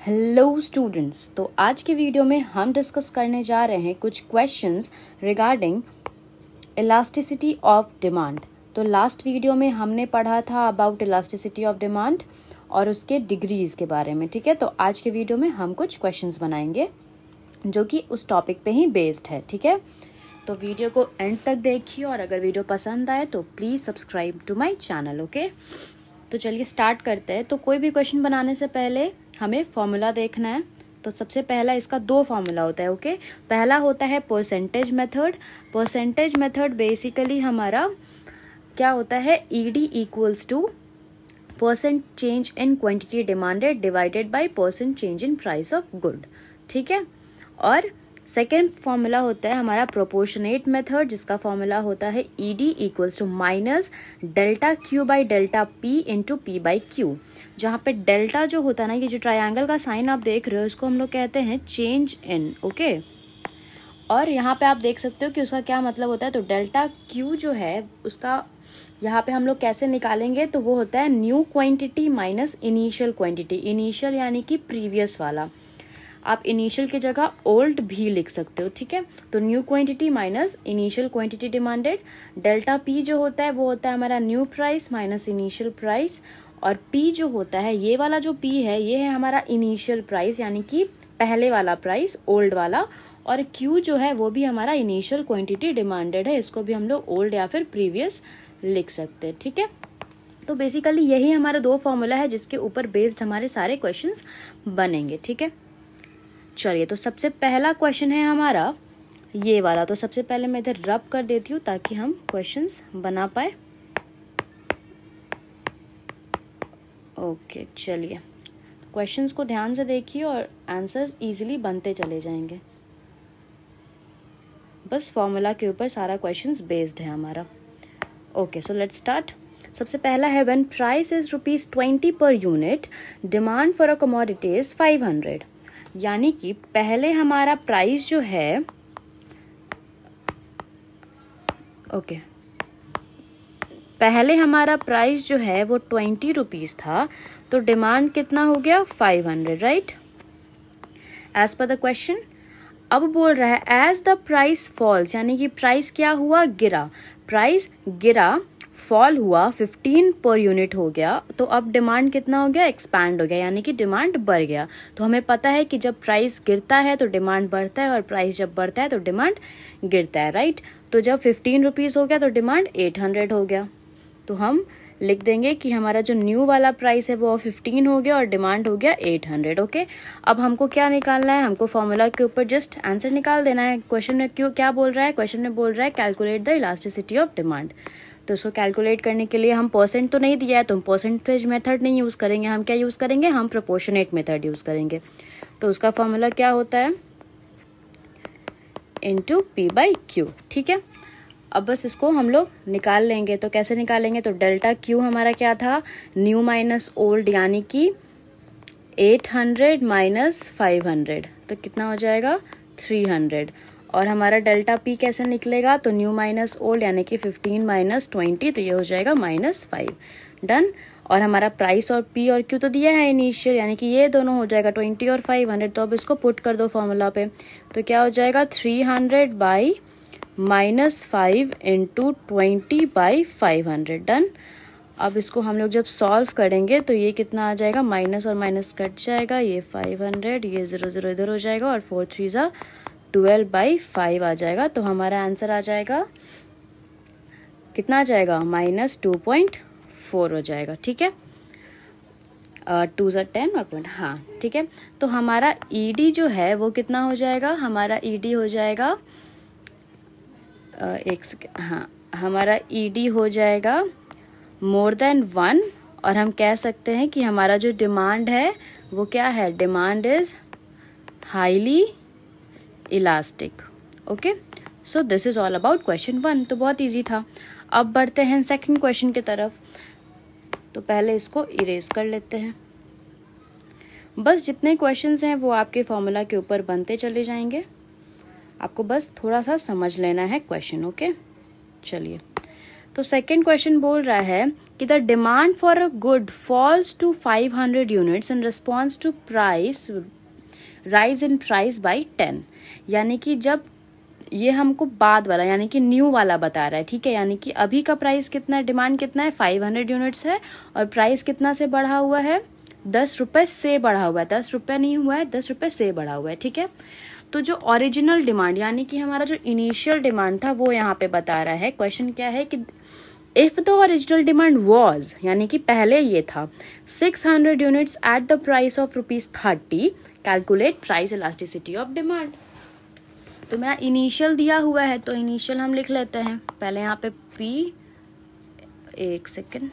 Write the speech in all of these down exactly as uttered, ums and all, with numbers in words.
Hello students, तो आज के वीडियो में हम डिस्कस करने जा रहे हैं कुछ questions regarding elasticity of demand. तो लास्ट वीडियो में हमने पढ़ा था अबाउट इलास्टिसिटी ऑफ डिमांड और उसके डिग्रीज के बारे में। ठीक है, तो आज के वीडियो में हम कुछ क्वेश्चंस बनाएंगे जो कि उस टॉपिक पे ही बेस्ड है। ठीक है, तो वीडियो को एंड तक देखिए और अगर वीडियो पसंद आए तो please subscribe to my channel. Okay, तो चलिए स्टार्ट करते हैं। तो कोई भी क्वेश्चन बनाने से पहले हमें फॉर्मूला देखना है। तो सबसे पहला इसका दो फॉर्मूला होता है। ओके, पहला होता है percentage method. Percentage method basically हमारा क्या होता है, E D equals to percent change in quantity demanded divided by percent change in price of good. ठीक है, और सेकेंड फॉर्मूला होता है हमारा प्रोपोर्शनेट मेथड, जिसका फॉर्मूला होता है E D equals to minus delta Q by delta P into P by Q. जहाँ पे डेल्टा जो होता है ना, ये जो ट्रायंगल का साइन आप देख रहे हो, इसको हम लोग कहते हैं चेंज इन। ओके, और यहाँ पे आप देख सकते हो कि उसका क्या मतलब होता है। तो डेल्टा क्यू जो है उसका यहाँ पे हम लोग कैसे निकालेंगे, तो वो होता है new quantity minus initial quantity. Initial यानी कि प्रीवियस वाला, आप इनिशियल की जगह ओल्ड भी लिख सकते हो। ठीक है, तो new quantity minus initial quantity demanded. Delta P जो होता है वो होता है हमारा new price minus initial price, और पी जो होता है, ये वाला जो पी है ये है हमारा इनिशियल प्राइस यानी कि पहले वाला प्राइस, ओल्ड वाला, और क्यू जो है वो भी हमारा इनिशियल क्वांटिटी डिमांडेड है। इसको भी हम लोग ओल्ड या फिर प्रीवियस लिख सकते हैं। ठीक है, तो बेसिकली यही हमारा दो फॉर्मूला है जिसके ऊपर बेस्ड हमारे सारे क्वेश्चंस बनेंगे। ठीक है, चलिए, तो सबसे पहला क्वेश्चन है हमारा ये वाला। तो सबसे पहले मैं इधर रब कर देती हूँ ताकि हम क्वेश्चंस बना पाए। ओके, चलिए क्वेश्चंस को ध्यान से देखिए और आंसर्स इजीली बनते चले जाएंगे। बस फॉर्मूला के ऊपर सारा क्वेश्चंस बेस्ड है हमारा। Okay, so let's start. सबसे पहला है when price is rupees twenty per unit, demand for a commodity is five hundred. यानी कि पहले हमारा प्राइस जो है, ओके okay, पहले हमारा प्राइस जो है वो ट्वेंटी रुपीज था, तो डिमांड कितना हो गया, five hundred, right, as per the question. अब बोल रहा है एज द प्राइस फॉल्स, यानी कि प्राइस क्या हुआ, गिरा। प्राइस गिरा, फॉल हुआ, फिफ्टीन पर यूनिट हो गया, तो अब डिमांड कितना हो गया, एक्सपैंड हो गया, यानी कि डिमांड बढ़ गया। तो हमें पता है कि जब प्राइस गिरता है तो डिमांड बढ़ता है और प्राइस जब बढ़ता है तो डिमांड गिरता है, राइट। तो जब फिफ्टीन रुपीज हो गया तो डिमांड एट हंड्रेड हो गया। तो हम लिख देंगे कि हमारा जो न्यू वाला प्राइस है वो फिफ्टीन हो गया और डिमांड हो गया एट हंड्रेड। ओके, अब हमको क्या निकालना है, हमको फॉर्मूला के ऊपर जस्ट आंसर निकाल देना है। क्वेश्चन में क्यों क्या बोल रहा है, क्वेश्चन में बोल रहा है calculate the elasticity of demand. तो इसको कैलकुलेट करने के लिए हम परसेंट तो नहीं दिया है तो हम परसेंटेज मेथड नहीं यूज़ करेंगे, हम क्या यूज़ करेंगे, हम प्रोपोर्शनेट मेथड यूज़ करेंगे। तो उसका फॉर्मूला क्या होता है, इनटू पी बाई क्यू। ठीक है, अब बस इसको हम लोग निकाल लेंगे। तो कैसे निकालेंगे, तो डेल्टा क्यू हमारा क्या था, न्यू माइनस ओल्ड, यानी कि eight hundred minus five hundred, तो कितना हो जाएगा, थ्री हंड्रेड। और हमारा डेल्टा पी कैसे निकलेगा, तो न्यू माइनस ओल्ड यानी कि फिफ्टीन माइनस ट्वेंटी, तो ये हो जाएगा माइनस फाइव। डन। और हमारा प्राइस और पी और क्यू तो दिया है इनिशियल, यानी कि ये दोनों हो जाएगा ट्वेंटी और फाइव हंड्रेड। तो अब इसको पुट कर दो फॉर्मूला पे, तो क्या हो जाएगा, three hundred by minus five into twenty by five hundred. Done. अब इसको हम लोग जब सॉल्व करेंगे तो ये कितना आ जाएगा, माइनस और माइनस कट जाएगा, ये फाइव हंड्रेड, ये जीरो जीरो इधर हो जाएगा और four threes are twelve by five आ जाएगा। तो हमारा आंसर आ जाएगा कितना आ जाएगा, माइनस टू पॉइंट फोर हो जाएगा। ठीक है, टू ज़ा टेन और पॉइंट, हाँ ठीक है। तो हमारा ई डी जो है वो कितना हो जाएगा, हमारा ई डी हो जाएगा uh, एक सेकेंड, हाँ हमारा ई डी हो जाएगा मोर देन वन, और हम कह सकते हैं कि हमारा जो डिमांड है वो क्या है, demand is highly elastic. Okay, so this is all about question one. तो बहुत इजी था। अब बढ़ते हैं सेकंड क्वेश्चन की तरफ। तो पहले इसको इरेज कर लेते हैं। बस जितने क्वेश्चंस हैं वो आपके फॉर्मूला के ऊपर बनते चले जाएंगे, आपको बस थोड़ा सा समझ लेना है क्वेश्चन। ओके, चलिए तो सेकेंड क्वेश्चन बोल रहा है कि the demand for a good falls to five hundred units in response to price rise in price by ten. यानी कि जब ये हमको बाद वाला यानी कि न्यू वाला बता रहा है, ठीक है, यानी कि अभी का प्राइस कितना है, डिमांड कितना है, फाइव हंड्रेड यूनिट्स है और प्राइस कितना से बढ़ा हुआ है, दस रुपए से बढ़ा हुआ है, दस रुपए नहीं हुआ है, दस रुपए से बढ़ा हुआ है, ठीक है। तो जो ओरिजिनल डिमांड यानी कि हमारा जो इनिशियल डिमांड था वो यहाँ पे बता रहा है। क्वेश्चन क्या है कि if the original demand was यानी कि पहले ये था six hundred units at the price of rupees thirty, calculate price elasticity of demand. तो मेरा इनिशियल दिया हुआ है तो इनिशियल हम लिख लेते हैं। पहले यहाँ पे पी, एक सेकेंड,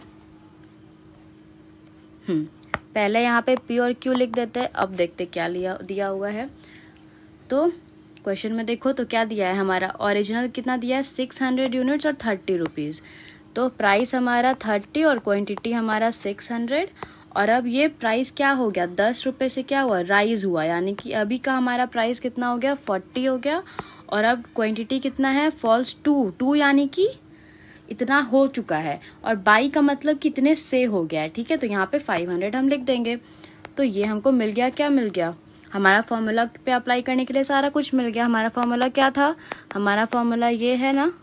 हम्म पहले यहाँ पे पी और क्यू लिख देते हैं। अब देखते क्या लिया दिया हुआ है। तो क्वेश्चन में देखो तो क्या दिया है, हमारा ओरिजिनल कितना दिया है, सिक्स हंड्रेड यूनिट्स और थर्टी रुपीज़। तो प्राइस हमारा थर्टी और क्वांटिटी हमारा सिक्स हंड्रेड। और अब ये प्राइस क्या हो गया, दस रुपये से क्या हुआ, राइज हुआ, यानी कि अभी का हमारा प्राइस कितना हो गया, फोर्टी हो गया। और अब क्वांटिटी कितना है, फॉल्स टू, टू यानी कि इतना हो चुका है और बाई का मतलब कितने से हो गया है, ठीक है। तो यहाँ पे फाइव हंड्रेड हम लिख देंगे। तो ये हमको मिल गया, क्या मिल गया, हमारा फॉर्मूला पे अप्लाई करने के लिए सारा कुछ मिल गया। हमारा फॉर्मूला क्या था, हमारा फॉर्मूला ये है ना,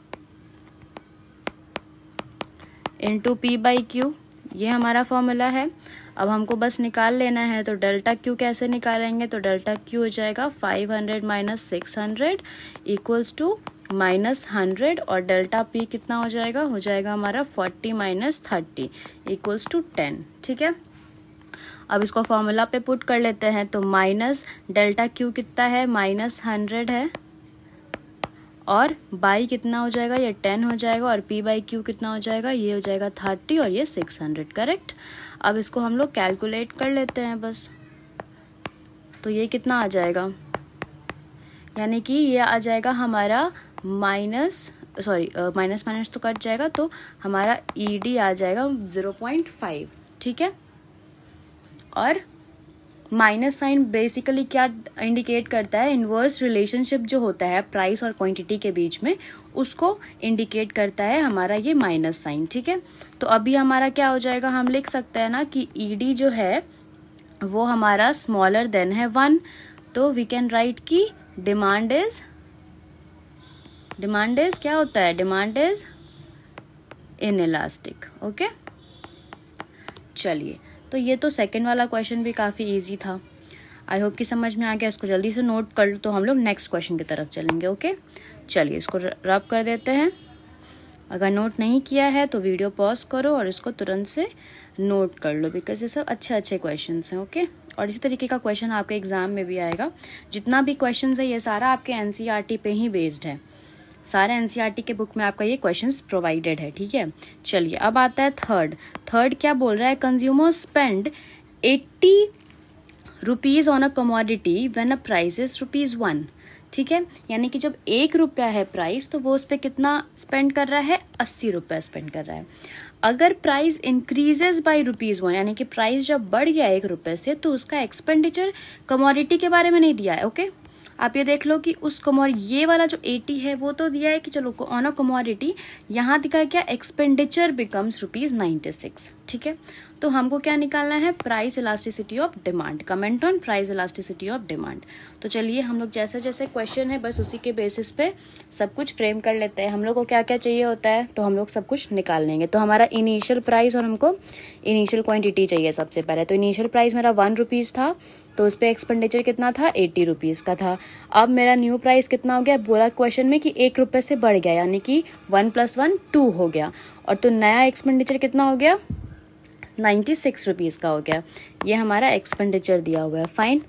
इंटू पी बाई क्यू, ये हमारा फॉर्मूला है। अब हमको बस निकाल लेना है। तो डेल्टा क्यू कैसे निकालेंगे, तो डेल्टा क्यू हो जाएगा five hundred minus six hundred equals to minus hundred, और डेल्टा पी कितना हो जाएगा, हो जाएगा हमारा forty minus thirty equals to ten, ठीक है। अब इसको फॉर्मूला पे पुट कर लेते हैं। तो माइनस डेल्टा क्यू कितना है, माइनस हंड्रेड है, और बाई कितना हो जाएगा, ये टेन हो जाएगा, और पी बाई क्यू कितना हो जाएगा, ये हो जाएगा थर्टी और ये सिक्स हंड्रेड, करेक्ट। अब इसको हम लोग कैलकुलेट कर लेते हैं बस। तो ये कितना आ जाएगा, यानी कि ये आ जाएगा हमारा माइनस सॉरी माइनस माइनस तो कट जाएगा, तो हमारा ई डी आ जाएगा ज़ीरो पॉइंट फाइव, ठीक है। और माइनस साइन बेसिकली क्या इंडिकेट करता है, इन्वर्स रिलेशनशिप जो होता है प्राइस और क्वांटिटी के बीच में, उसको इंडिकेट करता है हमारा ये माइनस साइन, ठीक है। तो अभी हमारा क्या हो जाएगा, हम लिख सकते हैं ना कि ई डी जो है वो हमारा स्मॉलर देन है वन। तो वी कैन राइट की डिमांड इज डिमांड इज क्या होता है, डिमांड इज इनइलास्टिक, ओके। चलिए, तो ये तो सेकंड वाला क्वेश्चन भी काफ़ी इजी था। आई होप कि समझ में आ गया। इसको जल्दी से नोट कर लो तो हम लोग नेक्स्ट क्वेश्चन की तरफ चलेंगे, ओके। चलिए इसको रब कर देते हैं। अगर नोट नहीं किया है तो वीडियो पॉज करो और इसको तुरंत से नोट कर लो, बिकॉज ये सब अच्छे अच्छे क्वेश्चन हैं, ओके। और इसी तरीके का क्वेश्चन आपके एग्जाम में भी आएगा। जितना भी क्वेश्चन है ये सारा आपके एन सी आर टी पे ही बेस्ड है, सारे एन सी आर टी के बुक में आपका ये क्वेश्चंस प्रोवाइडेड है, ठीक है। चलिए अब आता है थर्ड। थर्ड क्या बोल रहा है, consumer spend eighty rupees on a commodity when a price is rupees one, ठीक है। यानी कि जब एक रुपया है प्राइस तो वो उस पर कितना स्पेंड कर रहा है, अस्सी रुपया स्पेंड कर रहा है। अगर price increases by rupees one, यानी कि प्राइस जब बढ़ गया एक रुपये से, तो उसका एक्सपेंडिचर कमोडिटी के बारे में नहीं दिया है, ओके। आप ये देख लो कि उस कमोडिटी, ये वाला जो एटी है वो तो दिया है कि चलो ऑन अ कमोडिटी, यहाँ दिखा है क्या, expenditure becomes rupees ninety six, ठीक है। तो हमको क्या निकालना है, price elasticity of demand, comment on price elasticity of demand. तो चलिए हम लोग जैसे जैसे क्वेश्चन है बस उसी के बेसिस पे सब कुछ फ्रेम कर लेते हैं। हम लोग को क्या क्या चाहिए होता है तो हम लोग सब कुछ निकाल लेंगे। तो हमारा इनिशियल प्राइस और हमको इनिशियल क्वांटिटी चाहिए सबसे पहले। तो इनिशियल प्राइस मेरा वन रुपीज़ था, तो उस पर एक्सपेंडिचर कितना था, एट्टी रुपीज़ का था। अब मेरा न्यू प्राइस कितना हो गया, बोला क्वेश्चन में कि एक रुपये से बढ़ गया, यानी कि वन प्लस वन टू हो गया। और तो नया एक्सपेंडिचर कितना हो गया, नाइन्टी सिक्स रुपीज़ का हो गया। ये हमारा एक्सपेंडिचर दिया हुआ है, फाइन।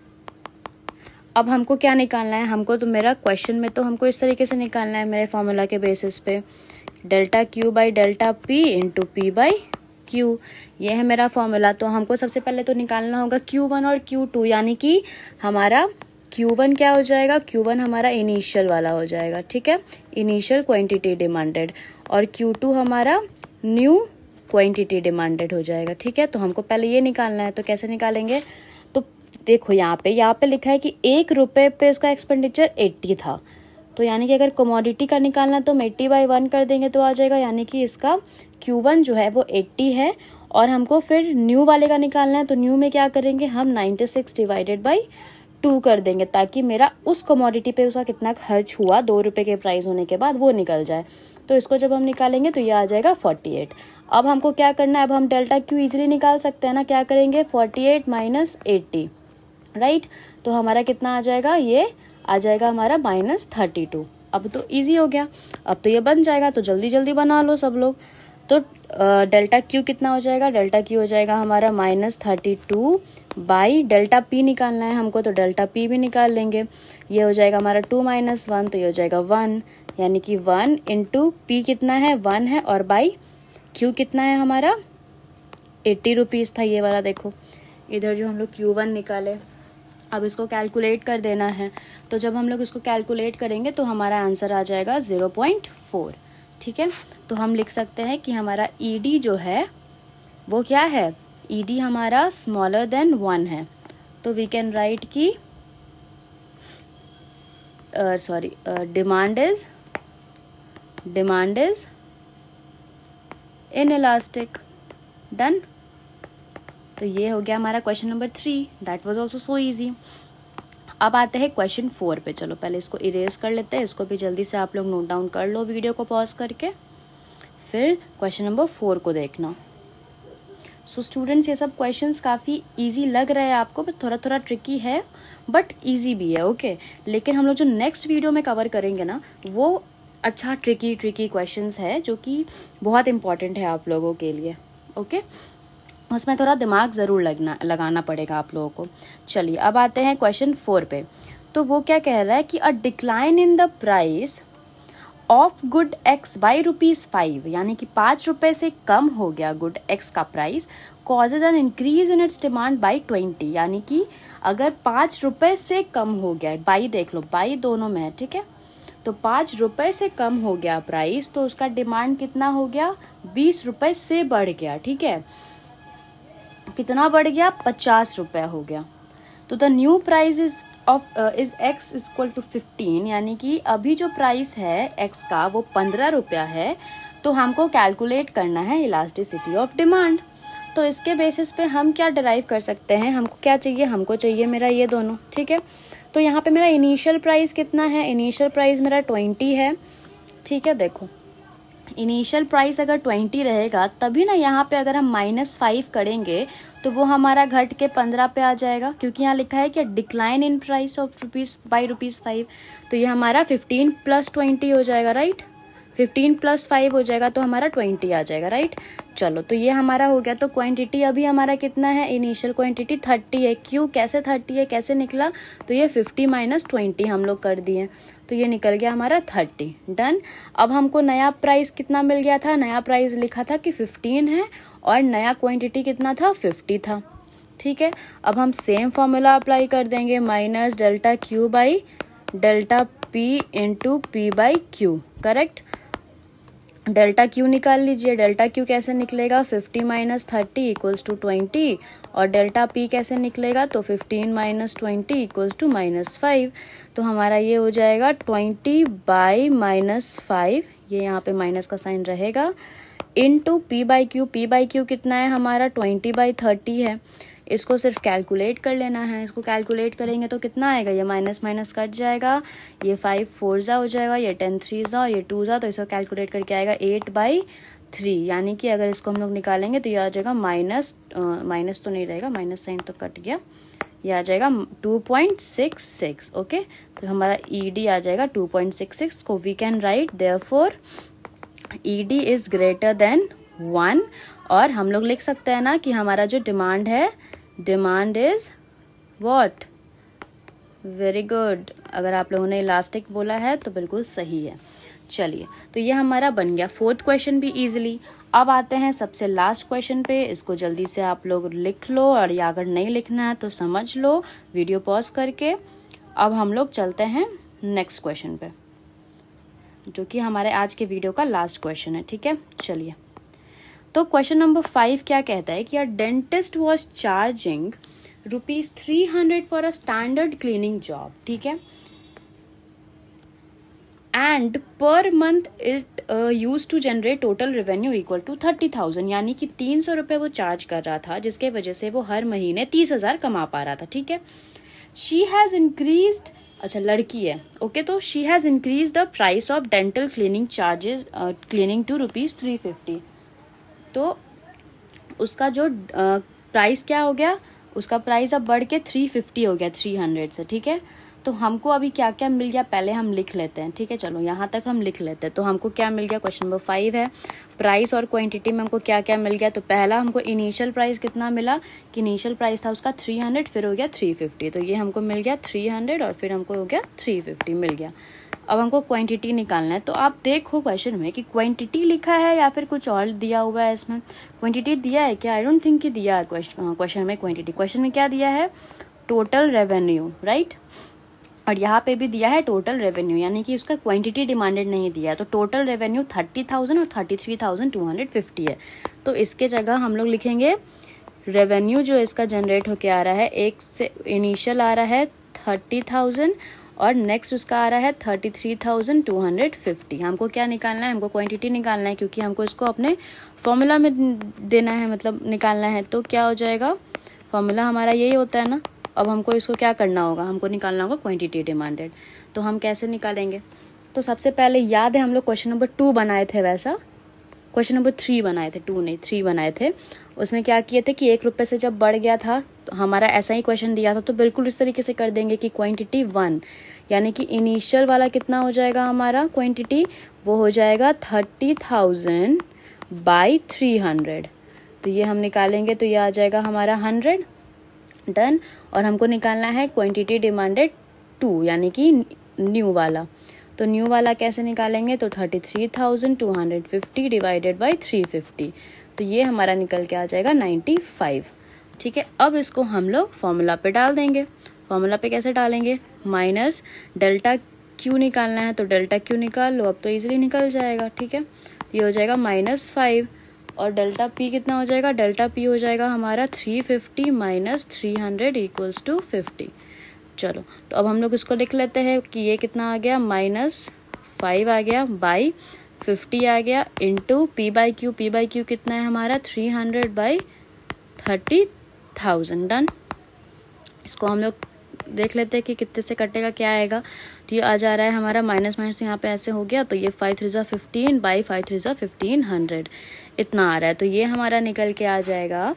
अब हमको क्या निकालना है, हमको तो मेरा क्वेश्चन में तो हमको इस तरीके से निकालना है मेरे फॉर्मूला के बेसिस पे, delta Q by delta P into P by Q, ये है मेरा फॉर्मूला। तो हमको सबसे पहले तो निकालना होगा क्यू वन और क्यू टू, यानी कि हमारा क्यू वन क्या हो जाएगा, क्यू वन हमारा इनिशियल वाला हो जाएगा, ठीक है, इनिशियल क्वांटिटी डिमांडेड, और क्यू टू हमारा न्यू क्वांटिटी डिमांडेड हो जाएगा, ठीक है। तो हमको पहले ये निकालना है, तो कैसे निकालेंगे, तो देखो यहाँ पे यहाँ पे लिखा है कि एक रुपये पे इसका एक्सपेंडिचर एट्टी था, तो यानी कि अगर कमोडिटी का निकालना है तो हम एट्टी बाई वन कर देंगे तो आ जाएगा, यानी कि इसका क्यू वन जो है वो एट्टी है। और हमको फिर न्यू वाले का निकालना है तो न्यू में क्या करेंगे हम ninety six divided by two कर देंगे, ताकि मेरा उस कमोडिटी पे उसका कितना खर्च हुआ दो रुपये के प्राइस होने के बाद वो निकल जाए। तो इसको जब हम निकालेंगे तो ये आ जाएगा फोर्टी एट। अब हमको क्या करना है, अब हम डेल्टा क्यू इजीली निकाल सकते हैं ना, क्या करेंगे forty eight minus eighty, right. तो हमारा कितना आ जाएगा, ये आ जाएगा हमारा माइनस थर्टी टू। अब तो इजी हो गया, अब तो ये बन जाएगा, तो जल्दी जल्दी बना लो सब लोग। तो डेल्टा क्यू कितना हो जाएगा, डेल्टा क्यू हो जाएगा हमारा minus thirty two by delta P निकालना है हमको, तो डेल्टा पी भी निकाल लेंगे। ये हो जाएगा हमारा टू माइनस वन, तो ये हो जाएगा वन, यानी कि वन इंटू पी कितना है वन है, और बाई क्यू कितना है हमारा एट्टी रुपीज़ था ये वाला। देखो इधर जो हम लोग क्यू वन निकाले, अब इसको कैलकुलेट कर देना है। तो जब हम लोग इसको कैलकुलेट करेंगे तो हमारा आंसर आ जाएगा ज़ीरो पॉइंट फोर, ठीक है। तो हम लिख सकते हैं कि हमारा ई डी जो है वो क्या है, ई डी हमारा स्मॉलर देन वन है। तो वी कैन राइट की sorry demand is demand is inelastic. Done. तो ये हो गया हमारा question number three, that was also so easy. अब आते हैं क्वेश्चन फोर पे। चलो पहले इसको इरेज कर लेते हैं, इसको भी जल्दी से आप लोग नोट डाउन कर लो वीडियो को पॉज करके, फिर क्वेश्चन नंबर फोर को देखना। सो so, स्टूडेंट्स ये सब क्वेश्चंस काफ़ी इजी लग रहे हैं आपको, बट थोड़ा थोड़ा ट्रिकी है बट इजी भी है, ओके okay? लेकिन हम लोग जो नेक्स्ट वीडियो में कवर करेंगे ना वो अच्छा ट्रिकी ट्रिकी क्वेश्चंस है जो कि बहुत इंपॉर्टेंट है आप लोगों के लिए, ओके okay? उसमें थोड़ा दिमाग ज़रूर लगना लगाना पड़ेगा आप लोगों को। चलिए अब आते हैं क्वेश्चन फोर पे। तो वो क्या कह रहा है कि a decline in the price of good X by rupees five, यानी कि पाँच रुपये से कम हो गया गुड एक्स का price, causes an increase in its demand by twenty, यानी कि अगर पाँच रुपये से कम हो गया, बाई देख लो बाई दोनों में है, ठीक है। तो पाँच रुपये से कम हो गया प्राइस तो उसका डिमांड कितना हो गया, बीस रुपये से बढ़ गया, ठीक है। कितना बढ़ गया, पचास रुपये हो गया। तो the new price is of is X is equal to fifteen, यानी कि अभी जो प्राइस है एक्स का वो पंद्रह रुपया है। तो हमको कैलकुलेट करना है इलास्टिसिटी ऑफ डिमांड। तो इसके बेसिस पे हम क्या डिराइव कर सकते हैं, हमको क्या चाहिए, हमको चाहिए मेरा ये दोनों, ठीक है। तो यहाँ पे मेरा इनिशियल प्राइस कितना है, इनिशियल प्राइस मेरा ट्वेंटी है, ठीक है। देखो इनिशियल प्राइस अगर ट्वेंटी रहेगा तभी ना यहाँ पे अगर हम माइनस फाइव करेंगे तो वो हमारा घट के पंद्रह पे आ जाएगा, क्योंकि यहाँ लिखा है कि decline in price of rupees by rupees five. तो ये हमारा फिफ्टीन प्लस ट्वेंटी हो जाएगा, राइट। फिफ्टीन प्लस फाइव हो जाएगा तो हमारा ट्वेंटी आ जाएगा, राइट। चलो तो ये हमारा हो गया। तो क्वांटिटी अभी हमारा कितना है, इनिशियल क्वांटिटी थर्टी है। क्यों, कैसे थर्टी है, कैसे निकला, तो ये फिफ्टी माइनस ट्वेंटी हम लोग कर दिए, तो ये निकल गया हमारा थर्टी। डन। अब हमको नया प्राइस कितना मिल गया था, नया प्राइस लिखा था कि फिफ्टीन है और नया क्वांटिटी कितना था, फिफ्टी था, ठीक है। अब हम सेम फॉर्मूला अप्लाई कर देंगे, minus delta Q by delta P into P by Q, correct. Delta Q निकाल लीजिए, डेल्टा क्यू कैसे निकलेगा, fifty minus thirty equals to twenty, और डेल्टा पी कैसे निकलेगा, तो fifteen minus twenty equals to minus five. तो हमारा ये हो जाएगा ट्वेंटी बाई माइनस फाइव, ये यहाँ पे माइनस का साइन रहेगा, into P by Q. P by Q कितना है हमारा, ट्वेंटी बाई थर्टी है। इसको सिर्फ कैलकुलेट कर लेना है, इसको कैलकुलेट करेंगे तो कितना आएगा, ये माइनस माइनस कट जाएगा, ये फाइव फोर ज़ा हो जाएगा, ये टेन थ्री ज़ा और ये टू ज़ा, तो इसको कैलकुलेट करके आएगा एट बाई थ्री, यानी कि अगर इसको हम लोग निकालेंगे तो ये आ जाएगा माइनस माइनस तो नहीं रहेगा, माइनस साइन तो कट गया, ये आ जाएगा two point six six, okay. तो हमारा ई डी आ जाएगा टू पॉइंट सिक्स सिक्स, को we can write therefore E D is greater than one. और हम लोग लिख सकते हैं ना कि हमारा जो डिमांड है, demand is what, very good. अगर आप लोगों ने इलास्टिक बोला है तो बिल्कुल सही है। चलिए तो ये हमारा बन गया फोर्थ क्वेश्चन भी इजीली। अब आते हैं सबसे लास्ट क्वेश्चन पे, इसको जल्दी से आप लोग लिख लो, और या अगर नहीं लिखना है तो समझ लो वीडियो पॉज करके। अब हम लोग चलते हैं नेक्स्ट क्वेश्चन पे, जो कि हमारे आज के वीडियो का लास्ट क्वेश्चन है, ठीक है। चलिए तो क्वेश्चन नंबर फाइव क्या कहता है कि a dentist was charging rupees three hundred for a standard cleaning job, ठीक है। And per month it use to generate total revenue equal to thirty thousand, यानी कि तीन सौ रुपये वो चार्ज कर रहा था, जिसके वजह से वो हर महीने तीस हजार कमा पा रहा था, ठीक है। शी हैज़ इंक्रीज्ड, अच्छा लड़की है, ओके okay, तो she has increase the price of dental cleaning charges cleaning to rupees three fifty. तो उसका जो प्राइस uh, क्या हो गया, उसका प्राइस अब बढ़ के थ्री फिफ्टी हो गया, थ्री हंड्रेड से, ठीक है। तो हमको अभी क्या क्या मिल गया पहले हम लिख लेते हैं, ठीक है। चलो यहाँ तक हम लिख लेते हैं। तो हमको क्या मिल गया, क्वेश्चन नंबर फाइव है, प्राइस और क्वांटिटी में हमको क्या क्या मिल गया। तो पहला हमको इनिशियल प्राइस कितना मिला कि इनिशियल प्राइस था उसका थ्री हंड्रेड, फिर हो गया थ्री फिफ्टी, तो ये हमको मिल गया थ्री हंड्रेड और फिर हमको हो गया थ्री फिफ्टी मिल गया। अब हमको क्वांटिटी निकालना है। तो आप देखो क्वेश्चन में कि क्वांटिटी लिखा है या फिर कुछ और दिया हुआ है। इसमें क्वांटिटी दिया है क्या, आई डोंट थिंक कि दिया है क्वेश्चन में क्वांटिटी। क्वेश्चन में क्या दिया है, टोटल रेवेन्यू, राइट, और यहाँ पे भी दिया है टोटल रेवेन्यू, यानी कि उसका क्वांटिटी डिमांडेड नहीं दिया है। तो टोटल रेवेन्यू थर्टी थाउजेंड और thirty three thousand two hundred fifty है। तो इसके जगह हम लोग लिखेंगे रेवेन्यू जो इसका जनरेट होके आ रहा है, एक से इनिशियल आ रहा है थर्टी थाउजेंड और नेक्स्ट उसका आ रहा है thirty three thousand two hundred fifty. हमको क्या निकालना है, हमको क्वांटिटी निकालना है, क्योंकि हमको इसको अपने फॉर्मूला में देना है, मतलब निकालना है। तो क्या हो जाएगा, फॉर्मूला हमारा यही होता है ना। अब हमको इसको क्या करना होगा, हमको निकालना होगा क्वांटिटी डिमांडेड। तो हम कैसे निकालेंगे, तो सबसे पहले याद है हम लोग क्वेश्चन नंबर टू बनाए थे, वैसा क्वेश्चन नंबर थ्री बनाए थे, टू नहीं थ्री बनाए थे। उसमें क्या किए थे कि एक रुपये से जब बढ़ गया था, तो हमारा ऐसा ही क्वेश्चन दिया था, तो बिल्कुल इस तरीके से कर देंगे कि क्वांटिटी वन, यानी कि इनिशियल वाला कितना हो जाएगा हमारा क्वांटिटी, वो हो जाएगा thirty thousand by three hundred. तो ये हम निकालेंगे तो ये आ जाएगा हमारा हंड्रेड, डन। और हमको निकालना है क्वांटिटी डिमांडेड टू, यानी कि न्यू वाला। तो न्यू वाला कैसे निकालेंगे, तो thirty three thousand two hundred fifty divided by three fifty, तो ये हमारा निकल के आ जाएगा नाइन्टी फाइव, ठीक है। अब इसको हम लोग फॉर्मूला पे डाल देंगे। फॉर्मूला पे कैसे डालेंगे, माइनस डेल्टा क्यू निकालना है, तो डेल्टा क्यू निकाल लो, अब तो इजीली निकल जाएगा, ठीक है। ये हो जाएगा माइनस फाइव और डेल्टा पी कितना हो जाएगा, डेल्टा पी हो जाएगा हमारा three fifty minus three hundred equals two fifty. चलो तो अब हम लोग इसको लिख लेते हैं कि ये कितना आ गया, माइनस फाइव आ गया बाई फिफ्टी आ गया into P by Q. P by Q कितना है हमारा three hundred by thirty thousand, done. इसको हम लोग देख लेते हैं कि कितने से कटेगा, क्या आएगा। तो ये आ जा रहा है हमारा माइनस माइनस यहाँ पे ऐसे हो गया, तो ये फाइव थ्री ज़ा फिफ्टीन बाई फाइव थ्री ज़ा फिफ्टीन हंड्रेड इतना आ रहा है। तो ये हमारा निकल के आ जाएगा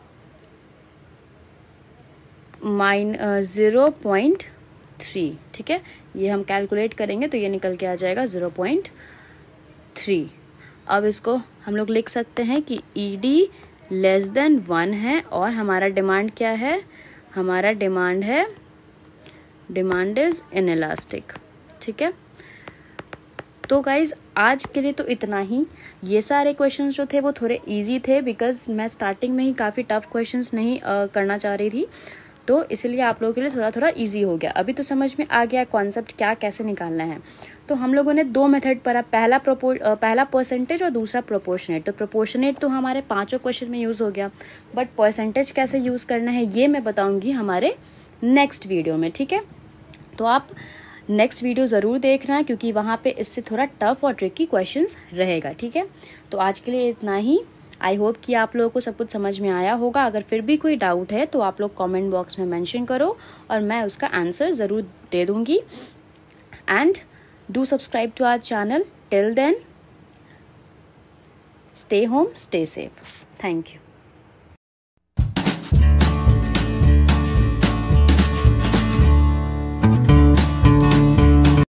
माइन ज़ीरो पॉइंट थ्री, ठीक है। ये हम कैलकुलेट करेंगे तो ये निकल के आ जाएगा ज़ीरो पॉइंट थ्री। अब इसको हम लोग लिख सकते हैं कि E D less than one है और हमारा डिमांड क्या है, हमारा डिमांड है, डिमांड इज इनइलास्टिक, ठीक है। तो गाइज आज के लिए तो इतना ही। ये सारे क्वेश्चंस जो थे वो थोड़े इजी थे, बिकॉज मैं स्टार्टिंग में ही काफ़ी टफ क्वेश्चंस नहीं uh, करना चाह रही थी, तो इसलिए आप लोगों के लिए थोड़ा थोड़ा इजी हो गया। अभी तो समझ में आ गया कॉन्सेप्ट क्या कैसे निकालना है। तो हम लोगों ने दो मेथड पढ़ा, पहला प्रोपो पहला परसेंटेज और दूसरा प्रोपोर्शनेट। तो प्रोपोर्शनेट तो हमारे पांचों क्वेश्चन में यूज़ हो गया, बट परसेंटेज कैसे यूज़ करना है ये मैं बताऊँगी हमारे नेक्स्ट वीडियो में, ठीक है। तो आप नेक्स्ट वीडियो ज़रूर देखना, क्योंकि वहाँ पे इससे थोड़ा टफ और ट्रिकी क्वेश्चंस रहेगा, ठीक है। तो आज के लिए इतना ही। आई होप कि आप लोगों को सब कुछ समझ में आया होगा। अगर फिर भी कोई डाउट है तो आप लोग कमेंट बॉक्स में मेंशन करो और मैं उसका आंसर ज़रूर दे दूँगी। And do subscribe to our channel. Till then, stay home, stay safe. Thank you.